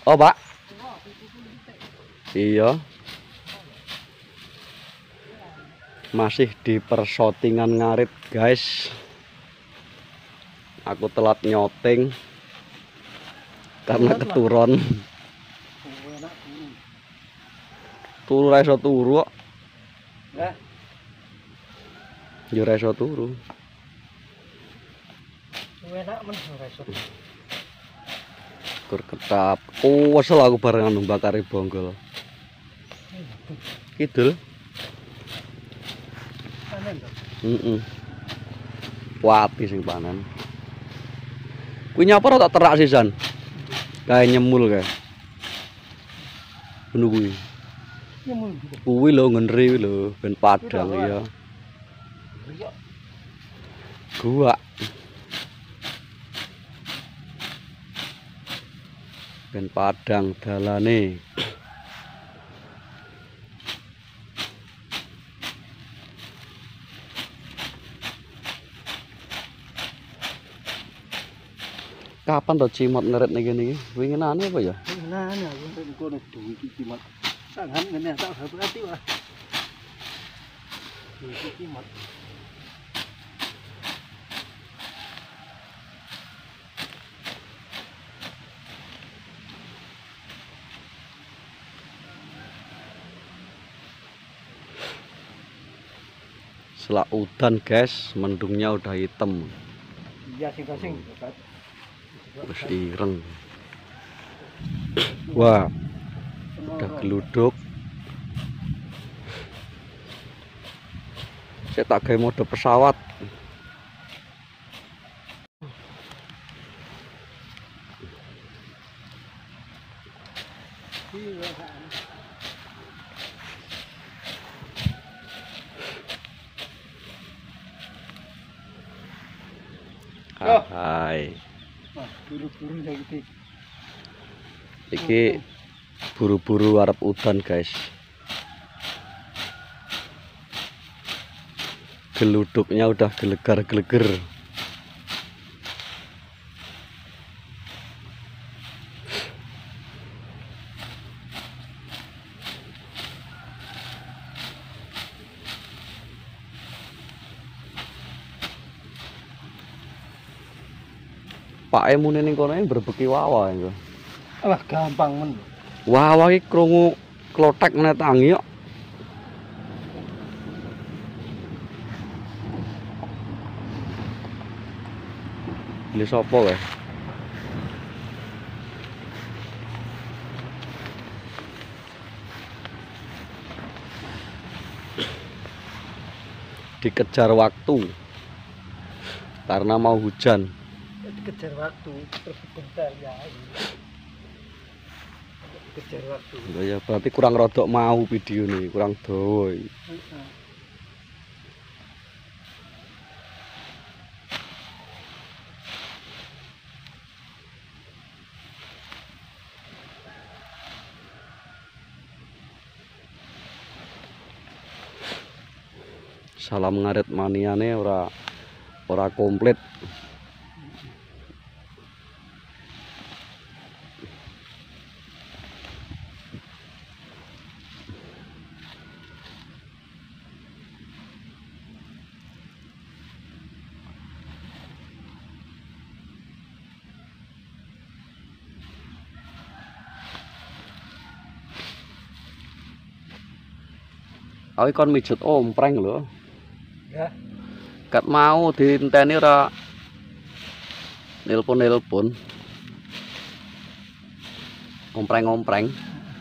Oh, Pak. Iya. Masih di pershootingan ngarit, guys. Aku telat nyoting karena keturun. Turu ra iso turu kok. Lah, Yo ra iso turu. enak men ora iso. Kur ketap. Oh, wesel aku barengan mbakari bonggol. Kidul. Panen to. Wati sing panen. Kuwi nyapa ora tak terak sisan. Kae nyemul kae. Ngono kuwi. Nyemul. Kuwi lho ngenri kuwi lho, ben padang ya. Gua. Ben padang dalane. Kapan to cimot ngeret ning kene iki? Winginane apa ya? Nah, aku kono duwe iki cimat. Sangan ngene tak berarti wah. Iki cimat. Selak udan, guys, mendungnya udah hitam. Iya sing-sing. Wis ireng. Wah, udah geluduk. Saya tak gawe mode pesawat. Hai. Buru-buru saiki. Iki buru-buru arep udan, guys. Geluduknya udah gelegar-geleger. Pak emune ning kono berbeki wawa iku. Alah gampang men. Wawa iki krungu klothek meneh tangi kok. Beli sapa kae? Dikejar waktu karena mau hujan. Dikejar waktu terus bentar ya. Dikejar waktu. Ya berarti kurang rodok mau video nih, kurang dawa iki. Salam ngarit maniane ora komplit. Aku kon mijet ompreng lho. Ya. Kat mau dienteni ora nelpon-nelpon. Ompreng-ompreng.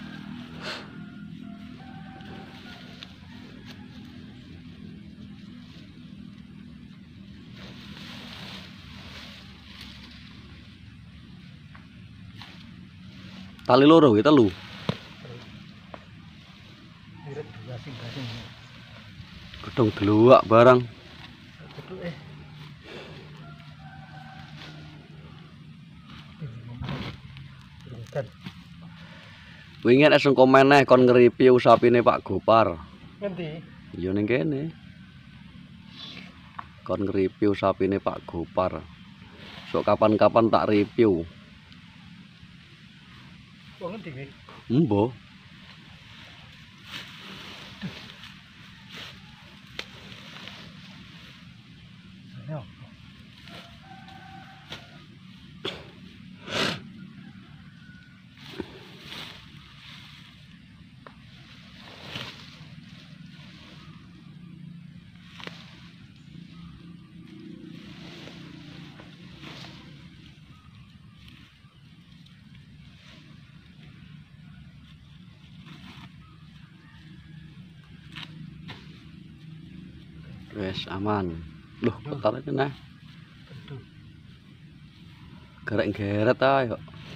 Tali loro iki telu. Direk gasing-gasing. Gedung deluwak barang. Betul Wingi nek sing komen neh kon nge-review sapine Pak Gopar. Ngendi? Ya ning kene. Kon nge-review sapine Pak Gopar. Sok kapan-kapan tak review. Wong ngendi iki? Embo. Ayo. Wes aman. Loh, kok tarik kena? Aduh. Geret-geret ayo.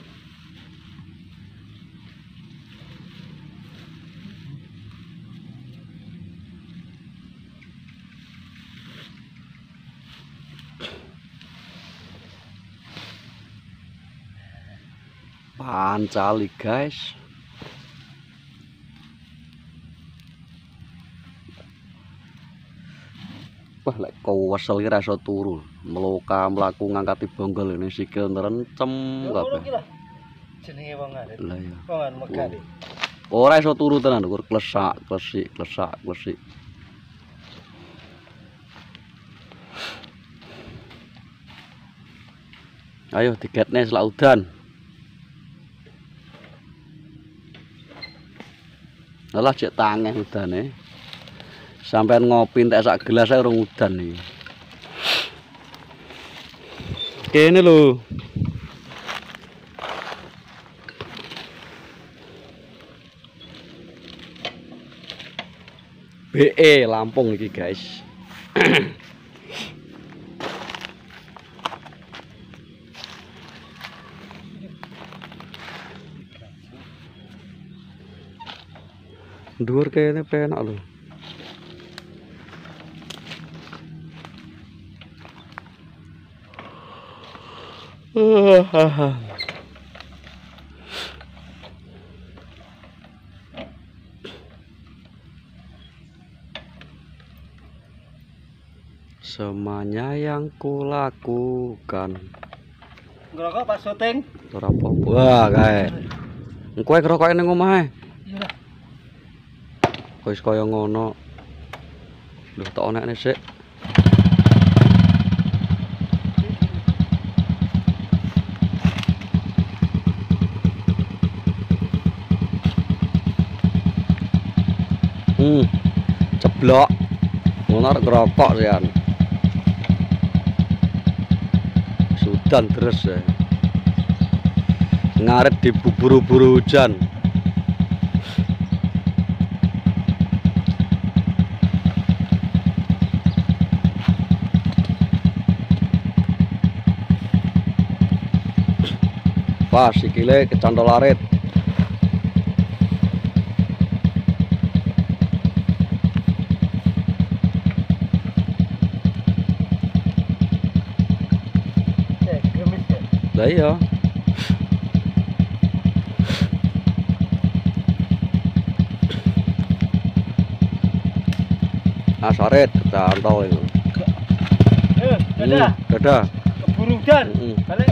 Pancali guys. Wah, lek kowesel iki ra iso turu. Meloka mlaku ngangkati bonggol ini sikil nerencem kabeh. Jenenge wong arit. Lah ya. Wong megane. Ora iso turu tenan, kur klesak, klesik, klesak, klesik. Ayo tiketnya selak udan. Alah cek tangeh udane. Sampean ngopi entek sak gelas ae urung udan iki. Kene lho. BE Lampung iki guys. Dhuwur kene penak lho. Semuanya yang kulakukan. Ngerokok pas syuting. Ora apa-apa. Wah, kae. Engko ngerokoke ning omahe. Iya. Wis kaya ngono. Lho tak onekne sik. Ceblok. Ngono arek ngerokok sian. Sudan terus ya. Ngaret dibuburu-buru hujan. Wah, sikile kecantol arit. Gemis ya. Lah iya. Asaret kecantol itu. Dadah. Dadah. Keburu hujan. Balik.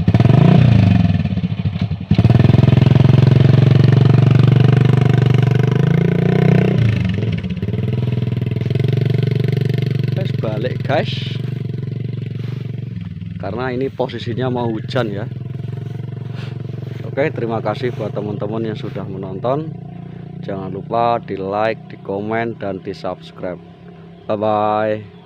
Balik guys, karena ini posisinya mau hujan ya. Oke, terima kasih buat teman-teman yang sudah menonton. Jangan lupa di like, di komen, dan di subscribe. Bye bye.